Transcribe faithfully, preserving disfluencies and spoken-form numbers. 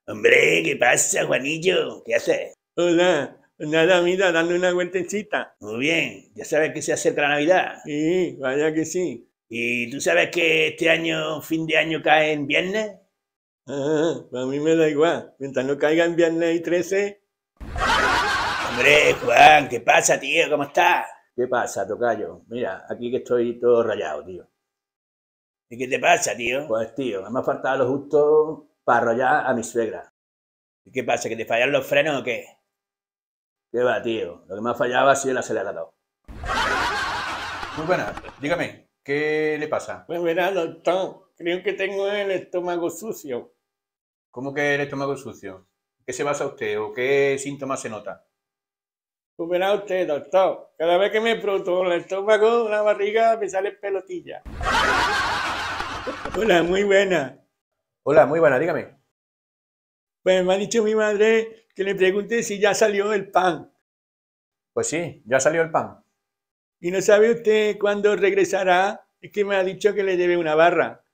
Hombre, ¿qué pasa, Juanillo? ¿Qué haces? Hola, nada, mira, dando una vueltecita. Muy bien, ya sabes que se acerca la Navidad. Sí, vaya que sí. ¿Y tú sabes que este año, fin de año, cae en viernes? Ah, a mí me da igual. Mientras no caiga en viernes y trece. Hombre, Juan, ¿qué pasa, tío? ¿Cómo estás? ¿Qué pasa, tocayo? Mira, aquí que estoy todo rayado, tío. ¿Y qué te pasa, tío? Pues, tío, me ha faltado lo justo para arrollar a mi suegra. ¿Y qué pasa, que te fallan los frenos o qué? ¿Qué va, tío? Lo que me ha fallado ha sido el acelerador. Muy buenas, dígame, ¿qué le pasa? Pues verá, doctor, creo que tengo el estómago sucio. ¿Cómo que el estómago sucio? ¿Qué se basa usted o qué síntomas se nota? Pues verá usted, doctor, cada vez que me froto el estómago, la barriga, me sale pelotilla. Hola, muy buena. Hola, muy buena, dígame. Pues me ha dicho mi madre que le pregunte si ya salió el pan. Pues sí, ya salió el pan. ¿Y no sabe usted cuándo regresará? Es que me ha dicho que le debe una barra.